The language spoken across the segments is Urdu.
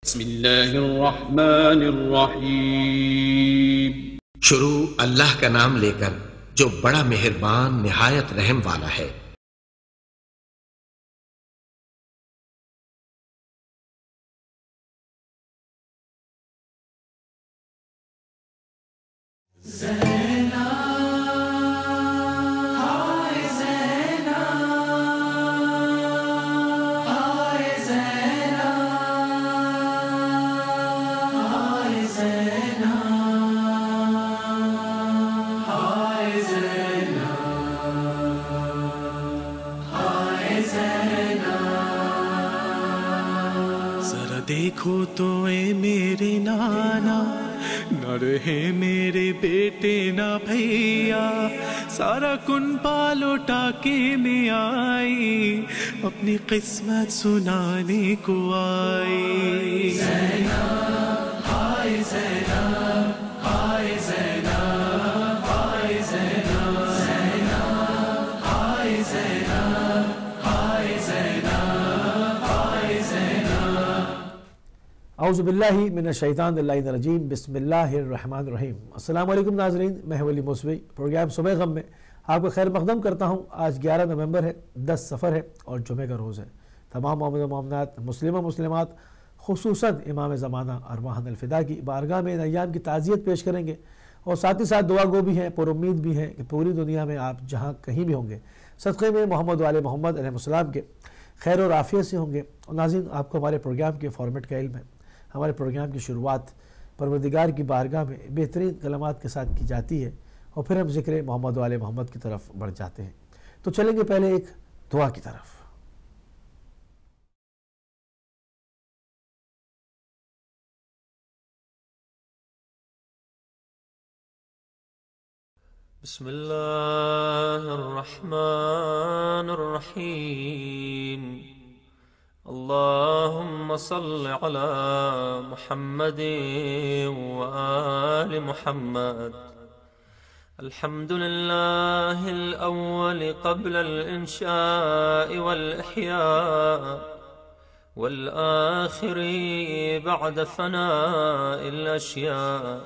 बिस्मिल्लाहिर्रहमानिर्रहीम। शुरू अल्लाह का नाम लेकर जो बड़ा मेहरबान निहायत रहम वाला है। जरा देखो तो ए मेरे नाना, न रहे मेरे बेटे ना भैया, सारा कुनबा लौटा के मैं आई, अपनी किस्मत सुनाने को आई। ज़ैनब हाय ज़ैनब हाय ज़ैनब हाय ज़ैनब, ज़ैनब हाय ज़ैनब हाय ज़ैनब हाय ज़ैनब। औज़ुबिल्लाहि मिनश्शैतानिर्रजीम बिस्मिल्लाहिर्रहमानिर्रहीम। अस्सलामु अलैकुम नाज़रीन, मैं वली मौसवी प्रोग्राम सुबह गम में आपको खैर मक़दम करता हूँ। आज 11 नवंबर है, 10 सफ़र है और जुमे का रोज़ है। तमाम मोमिनात मुस्लिमात खुसूसन इमाम ज़माना अरवाहन अलफ़िदा की बारगाह में इन अय्याम की ताज़ियत पेश करेंगे और साथ ही साथ दुआ गो भी हैं, पुरुम्मीद भी हैं कि पूरी दुनिया में आप जहाँ कहीं भी होंगे सदक़े में मोहम्मद वाले मोहम्मद अलैहिस्सलाम के खैर और आफ़ियत से होंगे। और नाज़रीन, आपको हमारे प्रोग्राम के फ़ॉर्मेट का इल्म है। हमारे प्रोग्राम की शुरुआत परवरदिगार की बारगाह में बेहतरीन कलमात के साथ की जाती है और फिर हम ज़िक्र मोहम्मद वाले मोहम्मद की तरफ बढ़ जाते हैं। तो चलेंगे पहले एक दुआ की तरफ। बिस्मिल्लाहिर्रहमानिर्रहीम। अल्लाहुम्मा सल्लि अला मुहम्मद व आलि मुहम्मद। अल्हम्दुलिल्लाहिल अव्वल क़ब्लल इंशाअ वल इह्या वल आखिरि बअद फ़नाइल अश्या।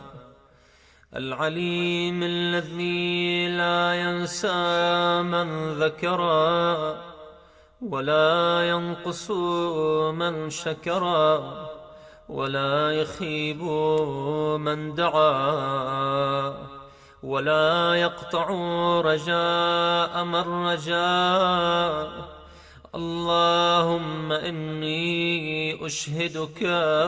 العليم الذي لا ينسى من ذكره ولا ينقص من شكره ولا يخيب من دعا ولا يقطع رجاء من رجا. اللهم إني أشهدك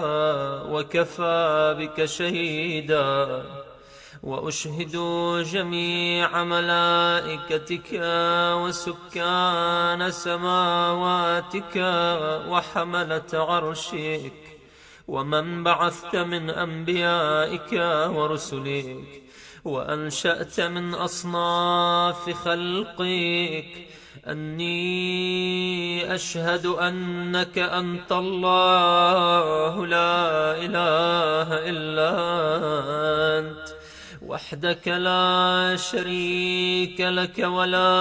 وكفى بك شهيدا، وأشهد جميع ملائكتك وسكان سماواتك وحملة عرشك ومن بعثت من أنبيائك ورسلك وأنشأت من أصناف خلقك أني أشهد أنك أنت الله لا إله إلا أنت وحدك لا شريك لك ولا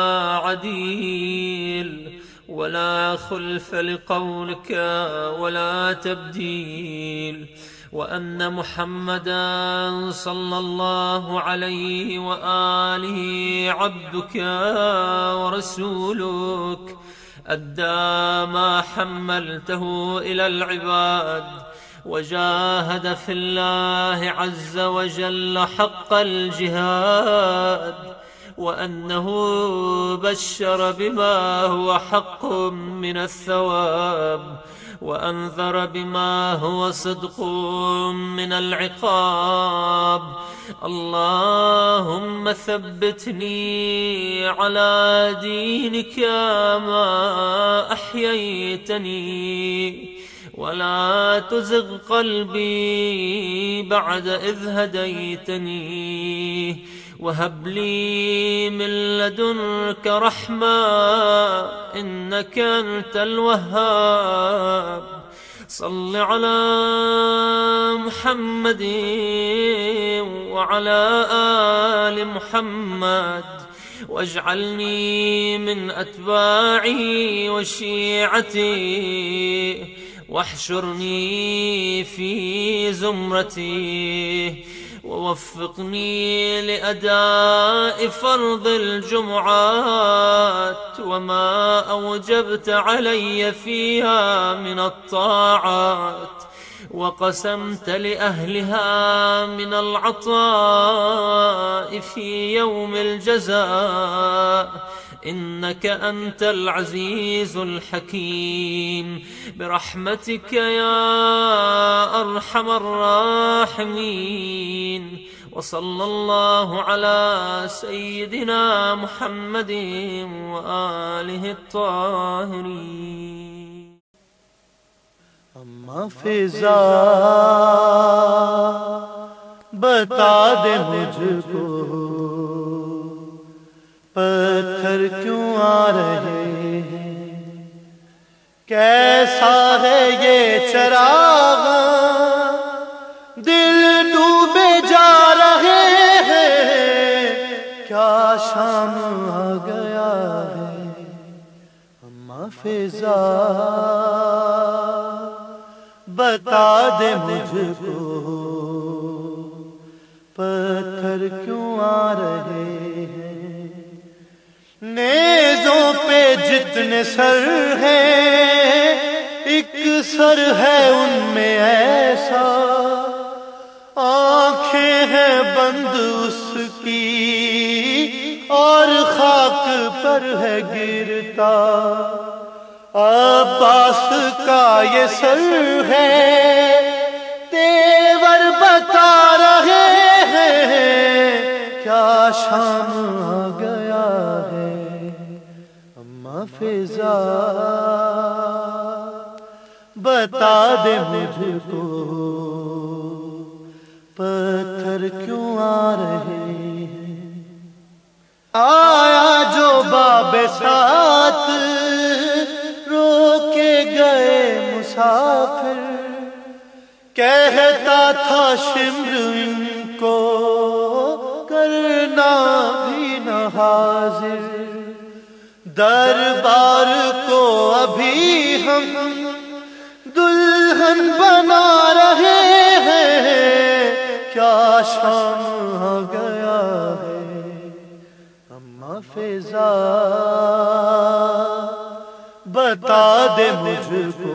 عديل ولا خلف لقولك ولا تبديل، وأن محمدا صلى الله عليه وآله عبدك ورسولك أدى ما حملته إلى العباد وجاهد في الله عز وجل حق الجهاد، وأنه بشر بما هو حق من الثواب وأنذر بما هو صدق من العقاب. اللهم ثبتني على دينك ما أحييتني ولا تزغ قلبي بعد إذ هديتني وهب لي من لدنك رحمة إنك أنت الوهاب. صل على محمد وعلى آل محمد واجعلني من أتباعه وشيعته واحشرني في زمرته ووفقني لأداء فرض الجمعات وما أوجبت علي فيها من الطاعات وقسمت لأهلها من العطاء في يوم الجزاء إنك أنت العزيز الحكيم برحمتك يا أرحم الراحمين. وصلى الله على سيدنا محمد وآله الطاهرين. اما فضا بتا دے مجھ کو پتھر کیوں آ رہے ہیں، کیسا ہے یہ چراغ دل ڈوبے جا رہے ہیں، کیا شام آ گیا ہے. اما فضا بتا دے مجھ کو پتھر کیوں آ رہے ہیں. نیزوں پہ جتنے سر ہیں ایک سر ہے ان میں ایسا، آنکھیں ہیں بند اس کی اور خاک پر ہے گرتا. عباس کا یہ سر ہے تیور بتا رہے ہیں، کیا شام آ گیا ہے. اما فضا بتا دے مجھ کو پتھر کیوں آ رہے ہیں. آیا جو باب ساتھ روکے گئے مسافر، کہتا تھا شمر ان کو کرنا بھی نہ حاضر. دربار کو ابھی ہم دلہن بنا رہے ہیں، کیا شام آ گیا ہے. اما فضا بتا دے مجھ کو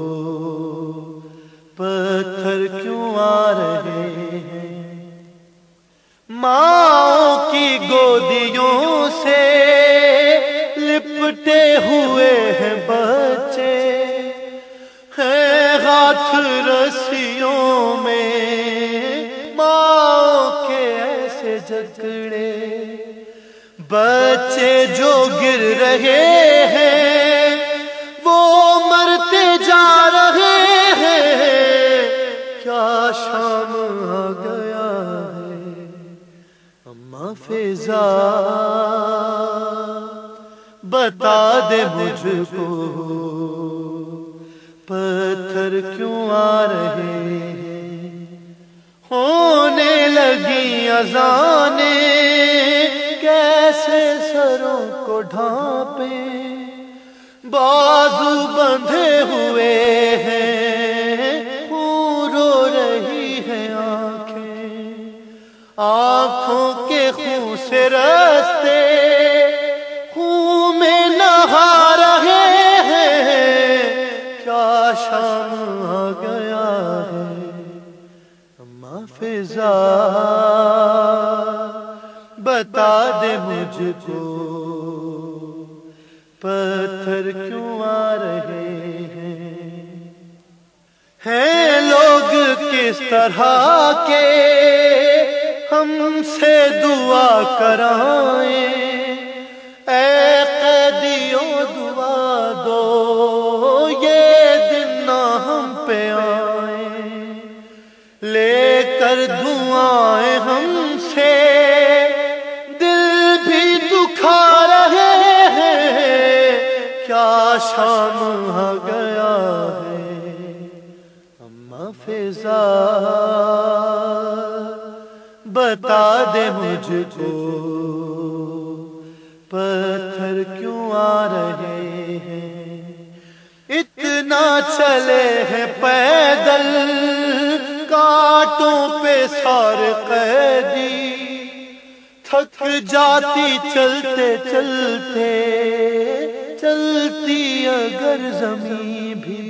پتھر کیوں آ رہے ہیں. ماں کی گودیوں سے لپٹے ہوئے ہیں بچے، ہیں ہاتھ رسیوں میں ماں کے ایسے جکڑے. بچے جو گر رہے ہیں وہ مرتے جا رہے ہیں، کیا شام آ گیا ہے. اما فضا بتا دے مجھ کو پتھر کیوں آ رہے ہیں. ہونے لگی اذانیں کیسے سروں کو ڈھانپیں، بازو بندھے ہوئے ہیں رو رہی ہیں آنکھیں. آنکھوں کے خون سے رستے خون میں نہا رہے ہیں، کیا شام آ گیا ہے. اما فضا بتا دے مجھ کو پتھر کیوں آ رہے ہیں لوگ کس طرح کے ہم سے دعا کرائیں. اے قیدیوں دعا دو یہ دن نہ ہم پہ آئیں، لے کر دعائیں ہم سے دل بھی دکھا رہے ہیں، کیا شام آ گیا ہے. اما فضا بتا دے مجھ کو پتھر کیوں آ رہے ہیں. اتنے نہ چلے ہیں پیدل کانٹوں پہ سار قیدی، تھک جاتی چلتے چلتے چلتی اگر زمین بھی،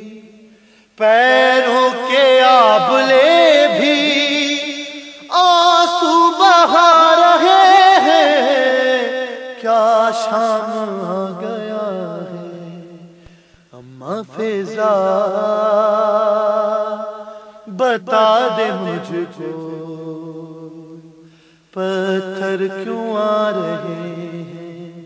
پیروں کے آبلے بھی آنسو بہا رہے ہیں، کیا شام آ گیا ہے اماں فضا، بتا دے مجھ کو پتھر کیوں آ رہے ہیں،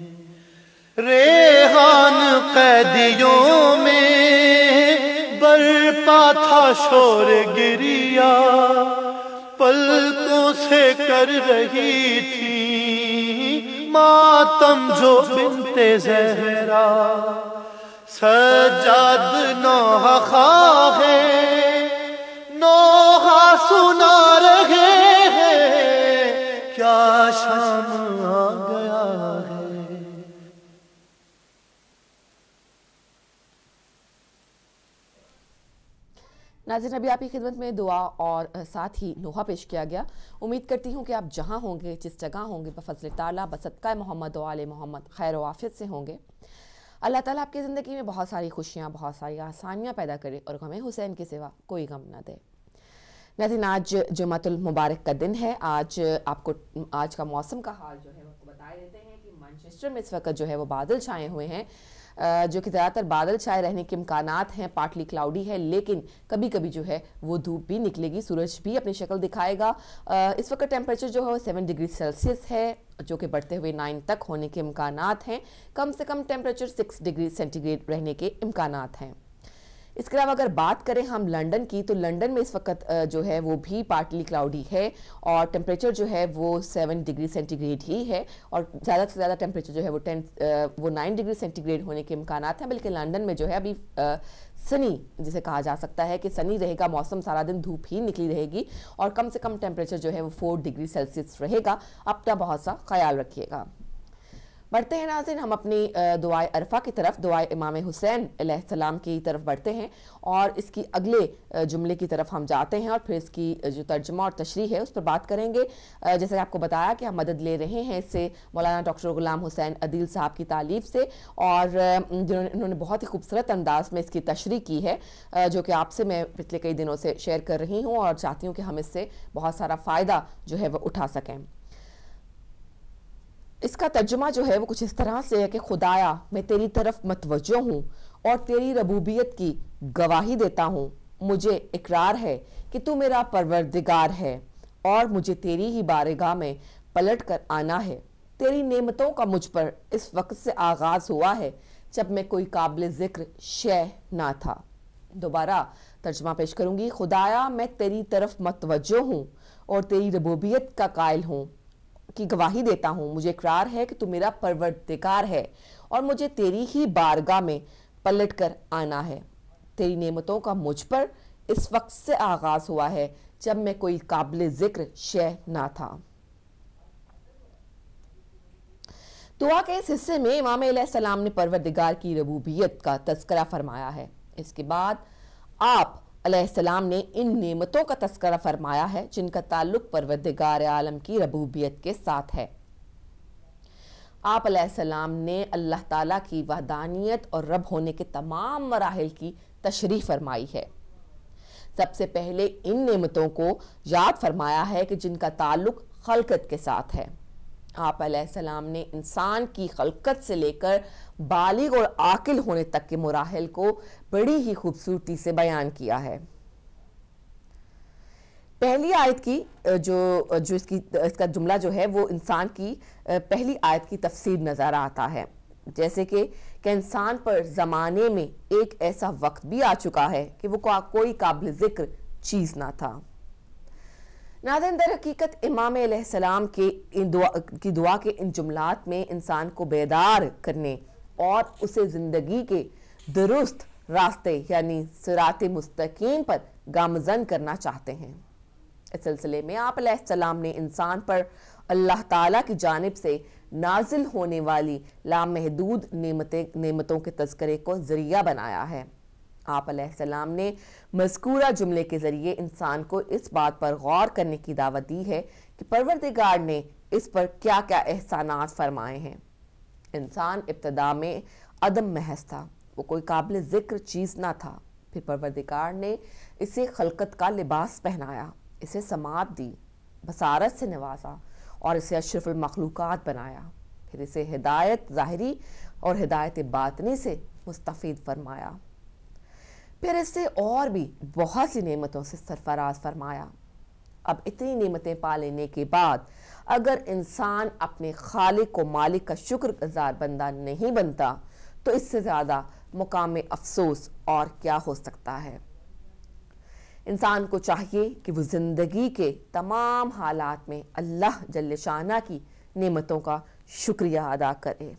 ریحان قیدیوں میں برپا تھا شور گریا، پلکوں سے کر رہی تھی ماتم جو بنت زہرا، سجاد نوحہ خواہ ہے نوحہ سنا رہے ہیں، کیا شام آ گیا ہے۔ ناظرین، ابھی آپ کی خدمت میں دعا اور ساتھ ہی نوحہ پیش کیا گیا۔ امید کرتی ہوں کہ آپ جہاں ہوں گے، جس جگہ ہوں گے، بفضل تعالیٰ بصدقہ محمد و آل محمد خیر و عافیت سے ہوں گے۔ اللہ تعالیٰ آپ کی زندگی میں بہت ساری خوشیاں، بہت ساری آسانیاں پیدا کرے اور غم حسین کے سوا کوئی غم نہ دے۔ ناظرین، آج جمعۃ المبارک کا دن ہے۔ آپ کو آج کا موسم کا حال جو ہے وہ بتا دیتے ہیں کہ مانچسٹر میں اس وقت جو ہے وہ بادل چھائے ہوئے ہیں، جو کہ زیادہ تر بادل چھائے رہنے کے امکانات ہیں، پارٹلی کلاؤڈی ہے، لیکن کبھی کبھی جو ہے وہ دھوپ بھی نکلے گی، سورج بھی اپنی شکل دکھائے گا۔ اس وقت ٹیمپریچر جو ہے وہ 7 ڈگری سیلسیس ہے، جو کہ بڑھتے ہوئے 9 تک ہونے کے امکانات ہیں۔ کم سے کم ٹیمپریچر 6 ڈگری سینٹی گریڈ رہنے کے امکانات ہیں۔ اس کے علاوہ اگر بات کریں ہم لنڈن کی، تو لنڈن میں اس وقت جو ہے وہ بھی پارٹلی کلاؤڈی ہے اور ٹیمپریچر جو ہے وہ 7 ڈگری سینٹی گریڈ ہی ہے، اور زیادہ سے زیادہ ٹیمپریچر جو ہے وہ 9 ڈگری سینٹی گریڈ ہونے کے امکانات ہیں۔ بلکہ لنڈن میں جو ہے ابھی سنی جسے کہا جا سکتا ہے کہ سنی رہے گا موسم، سارا دن دھوپ ہی نکلی رہے گی، اور کم سے کم ٹیمپریچر جو ہے وہ 4 ڈگری سیلسیس رہے گا۔ اپنا بہت سا خیال رکھیے گا۔ بڑھتے ہیں ناظرین ہم اپنی دعائے عرفہ کی طرف، دعائے امام حسین علیہ السلام کی طرف بڑھتے ہیں، اور اس کی اگلے جملے کی طرف ہم جاتے ہیں اور پھر اس کی جو ترجمہ اور تشریح ہے اس پر بات کریں گے۔ جیسے کہ آپ کو بتایا کہ ہم مدد لے رہے ہیں اس سے مولانا ڈاکٹر غلام حسین عدیل صاحب کی تالیف سے، اور انہوں نے بہت ہی خوبصورت انداز میں اس کی تشریح کی ہے، جو کہ آپ سے میں پچھلے کئی دنوں سے شیئر کر رہی ہوں، اور چاہتی ہوں کہ ہم اس سے بہت سارا فائدہ جو ہے وہ اٹھا سکیں۔ اس کا ترجمہ جو ہے وہ کچھ اس طرح سے ہے کہ خدایا میں تیری طرف متوجہ ہوں اور تیری ربوبیت کی گواہی دیتا ہوں، مجھے اقرار ہے کہ تو میرا پروردگار ہے اور مجھے تیری ہی بارگاہ میں پلٹ کر آنا ہے۔ تیری نعمتوں کا مجھ پر اس وقت سے آغاز ہوا ہے جب میں کوئی قابل ذکر شے نہ تھا۔ دوبارہ ترجمہ پیش کروں گی۔ خدایا میں تیری طرف متوجہ ہوں اور تیری ربوبیت کا قائل ہوں کی گواہی دیتا ہوں، مجھے اقرار ہے کہ تو میرا پروردگار ہے اور مجھے تیری ہی بارگاہ میں پلٹ کر آنا ہے۔ تیری نعمتوں کا مجھ پر اس وقت سے آغاز ہوا ہے جب میں کوئی قابل ذکر شے نہ تھا۔ دعا کے اس حصے میں امام علیہ السلام نے پروردگار کی ربوبیت کا تذکرہ فرمایا ہے۔ اس کے بعد آپ علیہ السلام نے ان نعمتوں کا تذکرہ فرمایا ہے جن کا تعلق پروردگار عالم کی ربوبیت کے ساتھ ہے۔ آپ علیہ السلام نے اللہ تعالیٰ کی وحدانیت اور رب ہونے کے تمام مراحل کی تشریح فرمائی ہے۔ سب سے پہلے ان نعمتوں کو یاد فرمایا ہے کہ جن کا تعلق خلقت کے ساتھ ہے۔ آپ علیہ السلام نے انسان کی خلقت سے لے کر بالغ اور عاقل ہونے تک کے مراحل کو بڑی ہی خوبصورتی سے بیان کیا ہے۔ پہلی آیت کی اس کا جملہ جو ہے وہ انسان کی پہلی آیت کی تفسیر نظر آتا ہے، جیسے کہ انسان پر زمانے میں ایک ایسا وقت بھی آ چکا ہے کہ وہ کوئی قابل ذکر چیز نہ تھا۔ ناظرین، در حقیقت امام علیہ السلام کی دعا کے ان جملات میں انسان کو بیدار کرنے اور اسے زندگی کے درست راستے یعنی صراط مستقیم پر گامزن کرنا چاہتے ہیں۔ اس سلسلے میں آپ علیہ السلام نے انسان پر اللہ تعالیٰ کی جانب سے نازل ہونے والی لامحدود نعمتوں کے تذکرے کو ذریعہ بنایا ہے۔ آپ علیہ السلام نے مذکورہ جملے کے ذریعے انسان کو اس بات پر غور کرنے کی دعوت دی ہے کہ پروردگار نے اس پر کیا کیا احسانات فرمائے ہیں۔ انسان ابتدا میں عدم محض تھا، وہ کوئی قابل ذکر چیز نہ تھا، پھر پروردگار نے اسے خلقت کا لباس پہنایا، اسے سماعت دی، بصارت سے نوازا اور اسے اشرف المخلوقات بنایا، پھر اسے ہدایت ظاہری اور ہدایت باطنی سے مستفید فرمایا، پھر اسے اور بھی بہت سی نعمتوں سے سرفراز فرمایا۔ اب اتنی نعمتیں پا لینے کے بعد اگر انسان اپنے خالق و مالک کا شکر گزار بندہ نہیں بنتا تو اس سے زیادہ مقام افسوس اور کیا ہو سکتا ہے۔ انسان کو چاہیے کہ وہ زندگی کے تمام حالات میں اللہ جل شانہ کی نعمتوں کا شکریہ ادا کرے۔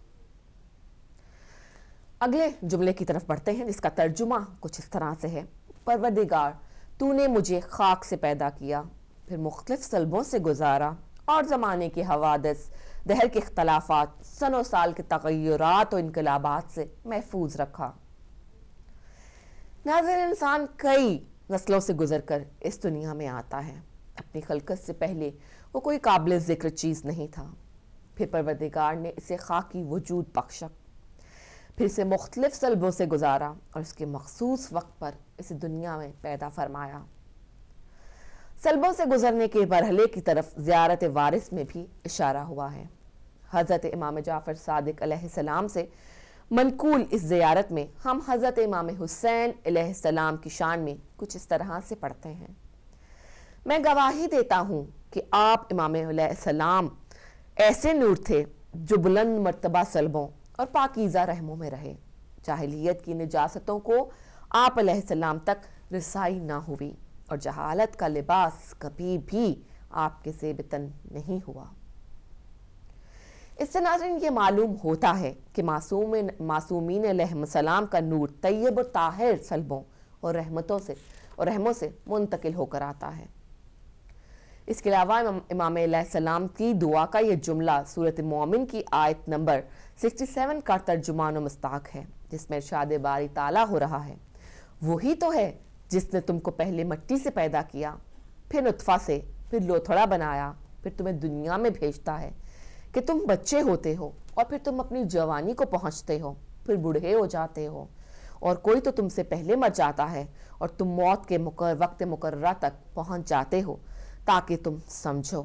اگلے جملے کی طرف بڑھتے ہیں جس کا ترجمہ کچھ اس طرح سے ہے: پروردگار، تو نے مجھے خاک سے پیدا کیا، پھر مختلف صلبوں سے گزارا اور زمانے کے حوادث، دہر کے اختلافات، سن و سال کے تغیرات و انقلابات سے محفوظ رکھا۔ ناظرین، انسان کئی نسلوں سے گزر کر اس دنیا میں آتا ہے۔ اپنی خلقت سے پہلے وہ کوئی قابل ذکر چیز نہیں تھا، پھر پروردگار نے اسے خاکی وجود بخشا، پھر اسے مختلف صلبوں سے گزارا اور اس کے مخصوص وقت پر اسے دنیا میں پیدا فرمایا۔ صلبوں سے گزرنے کے مرحلے کی طرف زیارت وارث میں بھی اشارہ ہوا ہے۔ حضرت امام جعفر صادق علیہ السلام سے منقول اس زیارت میں ہم حضرت امام حسین علیہ السلام کی شان میں کچھ اس طرح سے پڑھتے ہیں: میں گواہی دیتا ہوں کہ آپ امام علیہ السلام ایسے نور تھے جو بلند مرتبہ صلبوں اور پاکیزہ رحموں میں رہے۔ جاہلیت کی نجاستوں کو آپ علیہ السلام تک رسائی نہ ہوئی اور جہالت کا لباس کبھی بھی آپ کے زیب تن نہیں ہوا۔ اس سے ناظرین یہ معلوم ہوتا ہے کہ معصومین علیہ السلام کا نور طیب و طاہر صلبوں اور رحموں سے منتقل ہو کر آتا ہے۔ اس کے علاوہ امام علیہ السلام کی دعا کا یہ جملہ سورۃ مومن کی آیت نمبر 67 کا ترجمان و مصداق ہے، جس میں ارشاد باری تعالیٰ ہو رہا ہے: وہی تو ہے جس نے تم کو پہلے مٹی سے پیدا کیا، پھر نطفہ سے، پھر لوتھڑا بنایا، پھر تمہیں دنیا میں بھیجتا ہے کہ تم بچے ہوتے ہو اور پھر تم اپنی جوانی کو پہنچتے ہو، پھر بوڑھے ہو جاتے ہو، اور کوئی تو تم سے پہلے مر جاتا ہے اور تم موت کے وقت مقررہ تک پہنچ جاتے ہو تاکہ تم سمجھو۔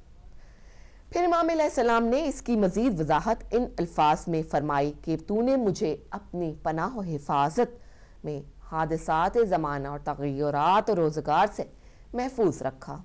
پھر امام علیہ السلام نے اس کی مزید وضاحت ان الفاظ میں فرمائی کہ تو نے مجھے اپنی پناہ و حفاظت میں حادثات زمانہ اور تغیرات اور روزگار سے محفوظ رکھا۔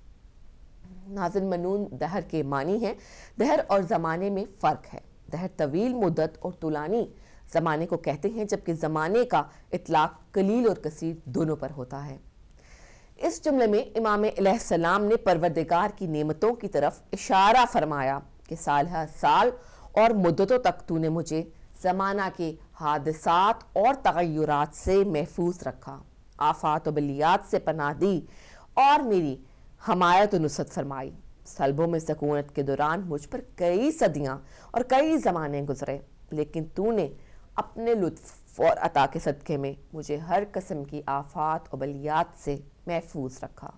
ناظرین، منون دہر کے معنی ہے۔ دہر اور زمانے میں فرق ہے۔ دہر طویل مدت اور طولانی زمانے کو کہتے ہیں، جبکہ زمانے کا اطلاق قلیل اور کثیر دونوں پر ہوتا ہے۔ اس جملے میں امام علیہ السلام نے پروردگار کی نعمتوں کی طرف اشارہ فرمایا کہ سالہ سال اور مدتوں تک تو نے مجھے زمانہ کے حادثات اور تغیرات سے محفوظ رکھا، آفات و بلیات سے پناہ دی اور میری حمایت و نصرت فرمائی۔ صلبوں میں سکونت کے دوران مجھ پر کئی صدیاں اور کئی زمانے گزرے، لیکن تو نے اپنے لطف اور عطا کے صدقے میں مجھے ہر قسم کی آفات و بلیات سے محفوظ رکھا۔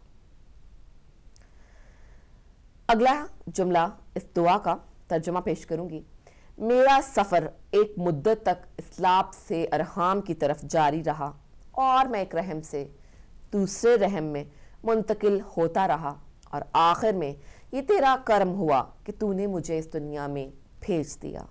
اگلا جملہ اس دعا کا ترجمہ پیش کروں گی: میرا سفر ایک مدت تک اسلام سے ارحام کی طرف جاری رہا اور میں ایک رحم سے دوسرے رحم میں منتقل ہوتا رہا، اور آخر میں یہ تیرا کرم ہوا کہ تو نے مجھے اس دنیا میں بھیج دیا۔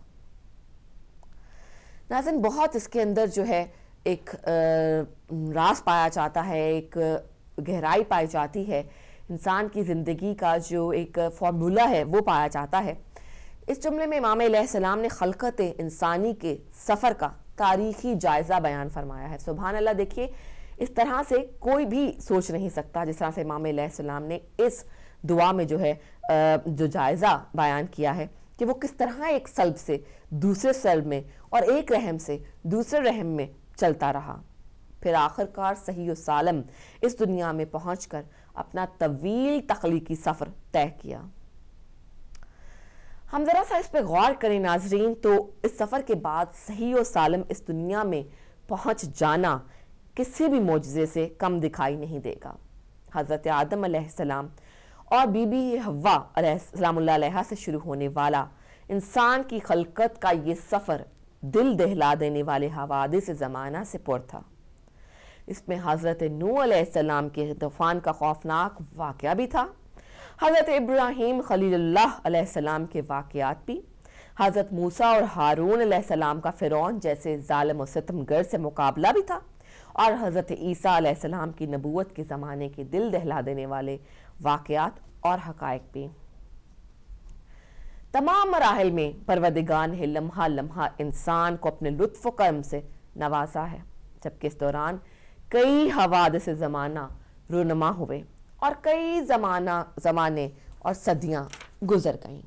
ناظرین، بہت اس کے اندر جو ہے ایک راز پایا جاتا ہے، ایک گہرائی پائی جاتی ہے، انسان کی زندگی کا جو ایک فارمولہ ہے وہ پایا جاتا ہے۔ اس جملے میں امام علیہ السلام نے خلقت انسانی کے سفر کا تاریخی جائزہ بیان فرمایا ہے۔ سبحان اللہ، دیکھیے اس طرح سے کوئی بھی سوچ نہیں سکتا جس طرح سے امام علیہ السلام نے اس دعا میں جو ہے جو جائزہ بیان کیا ہے کہ وہ کس طرح ایک صلب سے دوسرے صلب میں اور ایک رحم سے دوسرے رحم میں چلتا رہا، پھر آخرکار صحیح و سالم اس دنیا میں پہنچ کر اپنا طویل تخلیقی سفر طے کیا۔ ہم ذرا سا اس پہ غور کریں ناظرین، تو اس سفر کے بعد صحیح و سالم اس دنیا میں पहुंच जाना किसी भी मोजज़े से कम दिखाई नहीं देगा। हज़रत आदम अलैहिस्सलाम और बीबी हव्वा अलैहिस्सलाम से शुरू होने वाला इंसान की खलकत का ये सफ़र दिल दहला देने वाले हवादिस ज़माना से पुर था। इसमें हज़रत नूह अलैहिस्सलाम के तूफ़ान का खौफनाक वाक़या भी था, हज़रत इब्राहीम खलीलुल्लाह अलैहिस्सलाम के वाक़यात भी, हज़रत मूसा और हारून अलैहिस्सलाम का फ़िरौन जैसे ज़ालिम और सितमगर से मुकाबला भी था, और हज़रत ईसा अलैहिस्सलाम की नबूवत के ज़माने के दिल दहला देने वाले वाक़यात और हक़ाइक़ भी। तमाम मराहिल में परवरदिगार ने लम्हा लम्हा इंसान को अपने लुत्फ़ व करम से नवाजा है, जबकि इस दौरान कई हवादिस ज़माना रूनुमा हुए और कई ज़माने और सदियाँ गुजर गईं।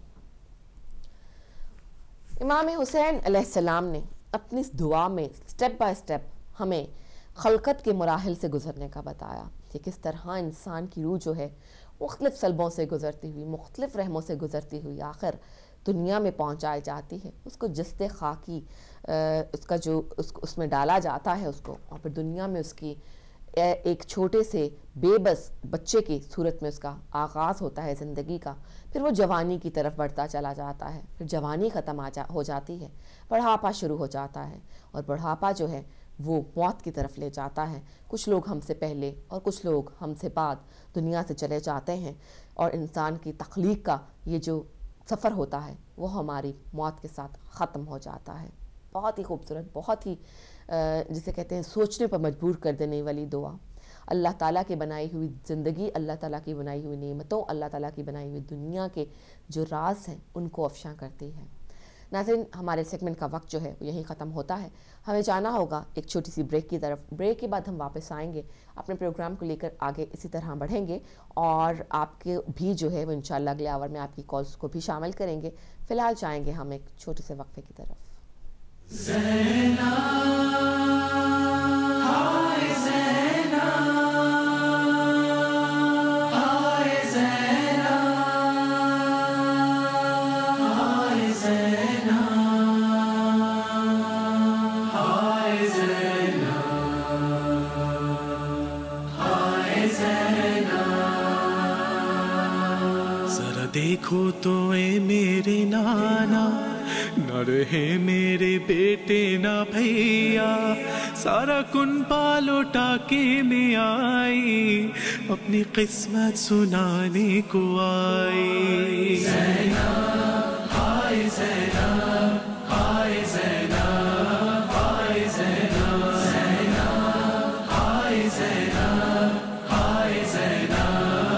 इमाम हुसैन अलैहिस्सलाम ने अपनी इस दुआ में स्टेप बाय स्टेप हमें खलकत के मराहिल से गुजरने का बताया कि किस तरह इंसान की रूह जो है मुख्तलिफ़ सलबों से गुजरती हुई, मुख्तलिफ़ रहमों से गुजरती हुई आखिर दुनिया में पहुंचाई जाती है। उसको जिस्ते खाकी उसका जो उसमें डाला जाता है उसको, और फिर दुनिया में उसकी एक छोटे से बेबस बच्चे की सूरत में उसका आगाज़ होता है ज़िंदगी का। फिर वो जवानी की तरफ बढ़ता चला जाता है, फिर जवानी ख़त्म हो जाती है, बुढ़ापा शुरू हो जाता है, और बुढ़ापा जो है वो मौत की तरफ ले जाता है। कुछ लोग हमसे पहले और कुछ लोग हमसे बाद दुनिया से चले जाते हैं, और इंसान की तख्लीक का ये जो सफ़र होता है वो हमारी मौत के साथ ख़त्म हो जाता है। बहुत ही खूबसूरत, बहुत ही जिसे कहते हैं सोचने पर मजबूर कर देने वाली दुआ। अल्लाह ताला की बनाई हुई ज़िंदगी, अल्लाह ताला की बनाई हुई नेमतों, अल्लाह ताला की बनाई हुई दुनिया के जो राज हैं उनको अफ़शा करती है। नाज़रीन, हमारे सेगमेंट का वक्त जो है वो यहीं ख़त्म होता है। हमें जाना होगा एक छोटी सी ब्रेक की तरफ। ब्रेक के बाद हम वापस आएंगे, अपने प्रोग्राम को लेकर आगे इसी तरह बढ़ेंगे, और आपके भी जो है वो इंशाल्लाह अगले आवर में आपकी कॉल्स को भी शामिल करेंगे। फ़िलहाल जाएंगे हम एक छोटे से वक्फे की तरफ। देखो तो ए मेरे नाना, न रहे मेरे बेटे ना भैया, सारा कुनबा लौटा के में आई, अपनी किस्मत सुनाने को आई। ज़ैनब हाय ज़ैनब हाय ज़ैनब हाय ज़ैनब, ज़ैनब हाय ज़ैनब हाय ज़ैनब।